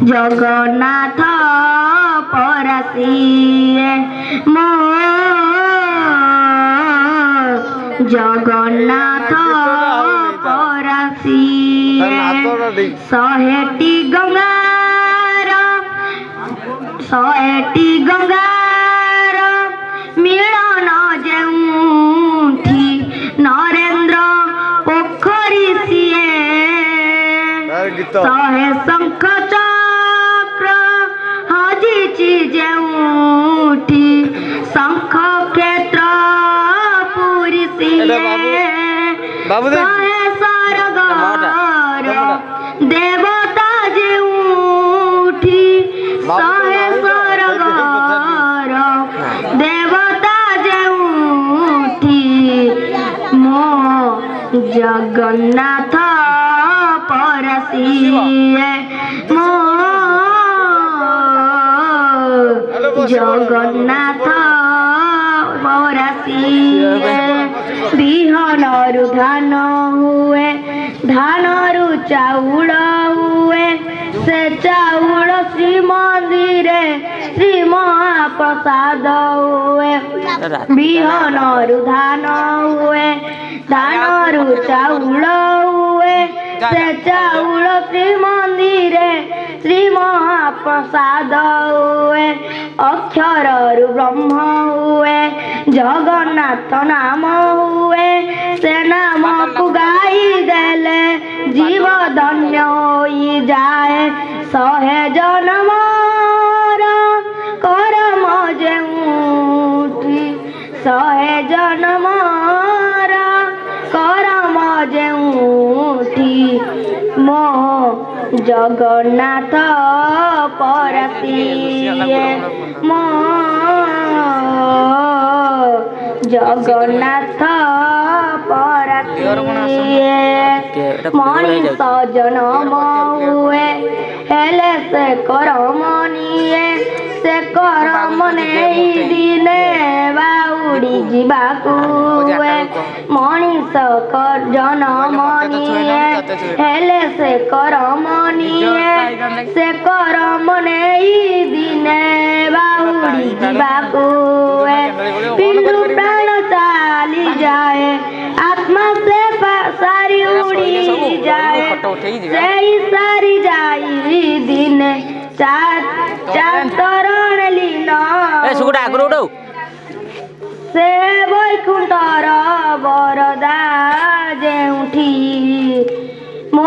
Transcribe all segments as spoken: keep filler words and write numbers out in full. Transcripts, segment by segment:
जगन्नाथ परासी मो जगन्नाथ परासी शहेटी गंगार शहेटी गंगार मिलन जेउठी नरेंद्र पोखरी सीए शहे शंख चक्र हजिची जेउठी शंख क्षेत्र पुरी सीए शहे सरगर देवता जेउठी शहे सरगर देवता जेउठी मो जगन्नाथ परासी मो जगन्नाथ परासी बिहनरु धान हुए धानरु चाउल हुए से चाउल श्री मंदिर श्री महाप्रसाद हुए बिहनरु धान हुए धानरु चाउल हुए से चाउल श्री मंदिर श्री महाप्रसाद हुए अक्षररु ब्रह्म हुए जगन्नाथ नाम हुए से नाम को गाई देले जीव धन्य होई जाए शहे जन्मर करम जेउठी शहे जन्मर करम जेउठी मो जगन्नाथ परासी मो जगन्नाथ परासी मनीष जन्म हुए हेले से करम निये से करम नहीं दिने बाउड़ी जीवाकू हुए मनीष जन्म निये हेले से करम निये से करम नहीं दिने बाउड़ी जीवाकू हुए पिंडु प्राण चाली जाए आत्मा से सारी उड़ी जाए से सारी जाई दिन चार चार तरण लीन से वैकुंठर बरदा जेउठी मो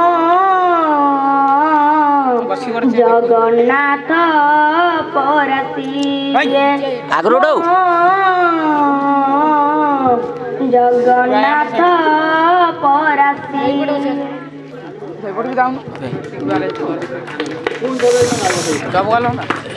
जगन्नाथ परासी जगन्नाथ परासी